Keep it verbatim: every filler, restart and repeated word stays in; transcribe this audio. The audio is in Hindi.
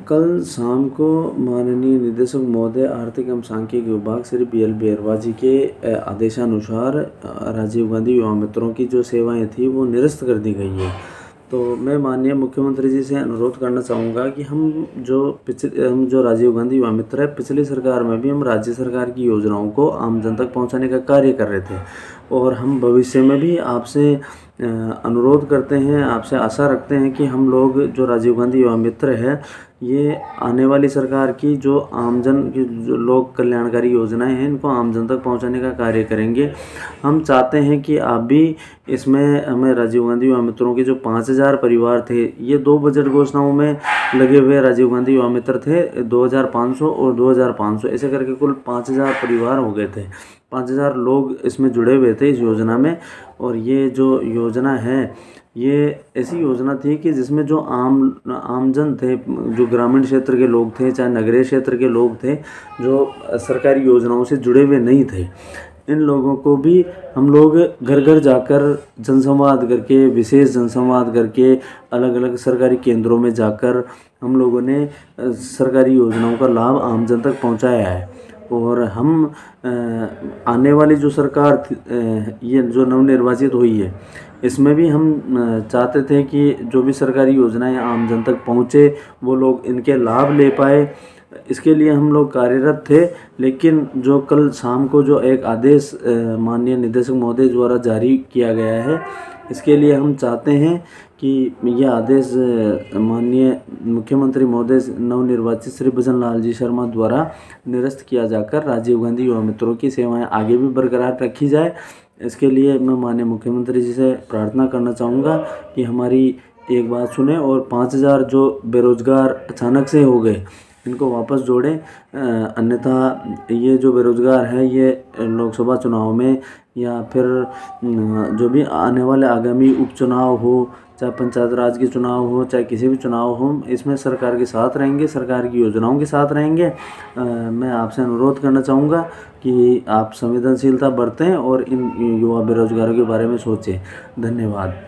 कल शाम को माननीय निदेशक महोदय आर्थिक एवं सांख्यिकी विभाग श्री बी एल बेरवा जी के आदेशानुसार राजीव गांधी युवा मित्रों की जो सेवाएं थी वो निरस्त कर दी गई है। तो मैं माननीय मुख्यमंत्री जी से अनुरोध करना चाहूँगा कि हम जो पिछले हम जो राजीव गांधी युवा मित्र है, पिछली सरकार में भी हम राज्य सरकार की योजनाओं को आम जन तक पहुँचाने का कार्य कर रहे थे और हम भविष्य में भी आपसे अनुरोध करते हैं, आपसे आशा रखते हैं कि हम लोग जो राजीव गांधी युवा मित्र है, ये आने वाली सरकार की जो आमजन की जो लोक कल्याणकारी योजनाएं हैं, इनको आमजन तक पहुंचाने का कार्य करेंगे। हम चाहते हैं कि आप भी इसमें हमें राजीव गांधी युवा मित्रों के जो पाँच हज़ार परिवार थे, ये दो बजट घोषणाओं में लगे हुए राजीव गांधी युवा मित्र थे, दो हज़ार पाँच सौ और दो हज़ार पाँच सौ ऐसे करके कुल पाँच हज़ार परिवार हो गए थे। पाँच हज़ार लोग इसमें जुड़े हुए थे इस योजना में। और ये जो योजना है, ये ऐसी योजना थी कि जिसमें जो आम आमजन थे, जो ग्रामीण क्षेत्र के लोग थे, चाहे नगरीय क्षेत्र के लोग थे, जो सरकारी योजनाओं से जुड़े हुए नहीं थे, इन लोगों को भी हम लोग घर घर जाकर जनसंवाद करके, विशेष जनसंवाद करके, अलग अलग सरकारी केंद्रों में जाकर हम लोगों ने सरकारी योजनाओं का लाभ आमजन तक पहुंचाया है। और हम आने वाली जो सरकार ये जो नवनिर्वाचित हुई है, इसमें भी हम चाहते थे कि जो भी सरकारी योजनाएं आम जन तक पहुँचे, वो लोग इनके लाभ ले पाए। इसके लिए हम लोग कार्यरत थे। लेकिन जो कल शाम को जो एक आदेश माननीय निदेशक महोदय द्वारा जारी किया गया है, इसके लिए हम चाहते हैं कि यह आदेश माननीय मुख्यमंत्री महोदय नवनिर्वाचित श्री भजन लाल जी शर्मा द्वारा निरस्त किया जाकर राजीव गांधी युवा मित्रों की सेवाएं आगे भी बरकरार रखी जाए। इसके लिए मैं माननीय मुख्यमंत्री जी से प्रार्थना करना चाहूँगा कि हमारी एक बात सुने और पाँच हज़ार जो बेरोजगार अचानक से हो गए, इनको वापस जोड़ें। अन्यथा ये जो बेरोजगार हैं, ये लोकसभा चुनाव में या फिर जो भी आने वाले आगामी उपचुनाव हो, चाहे पंचायत राज के चुनाव हो, चाहे किसी भी चुनाव हो, इसमें सरकार के साथ रहेंगे, सरकार की योजनाओं के साथ रहेंगे। आ, मैं आपसे अनुरोध करना चाहूँगा कि आप संवेदनशीलता बरतें और इन युवा बेरोजगारों के बारे में सोचें। धन्यवाद।